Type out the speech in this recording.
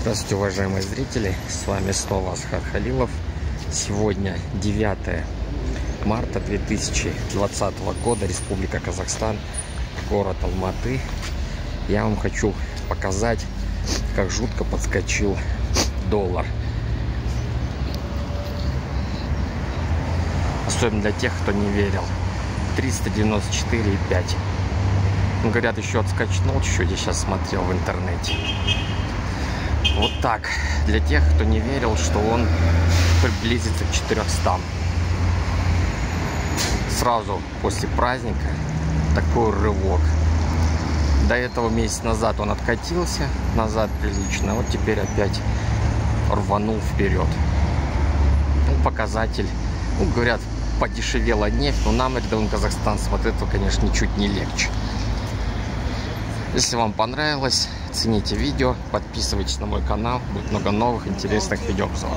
Здравствуйте, уважаемые зрители, с вами снова Асхат Халилов. Сегодня 9 марта 2020 года, Республика Казахстан, город Алматы. Я вам хочу показать, как жутко подскочил доллар. Особенно для тех, кто не верил. 394,5. Ну, говорят, еще отскочнул чуть-чуть, я сейчас смотрел в интернете. Вот так, для тех, кто не верил, что он приблизится к 400. Сразу после праздника такой рывок. До этого месяц назад он откатился назад прилично, вот теперь опять рванул вперед. Ну, показатель, ну, говорят, подешевела нефть, но нам, рядовым казахстанцам, от этого, конечно, ничуть не легче. Если вам понравилось, цените видео, подписывайтесь на мой канал, будет много новых интересных видеообзоров.